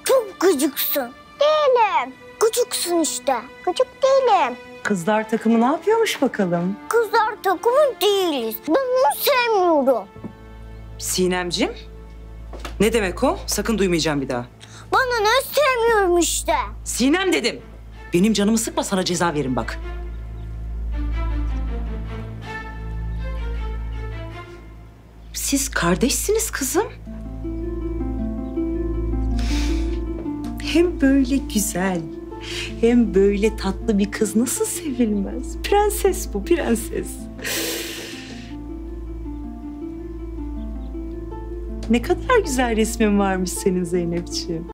Çok gıcıksın. Değilim. Gıcıksın işte. Gıcık değilim. Kızlar takımı ne yapıyormuş bakalım? Kızlar takımı değiliz. Ben onu sevmiyorum. Sinemcim, ne demek o? Sakın duymayacağım bir daha. Bana ne sevmiyorum işte. Sinem dedim. Benim canımı sıkma, sana ceza verin bak. Siz kardeşsiniz kızım. Hem böyle güzel, hem böyle tatlı bir kız nasıl sevilmez? Prenses bu, prenses. Ne kadar güzel resmin varmış senin Zeynepciğim.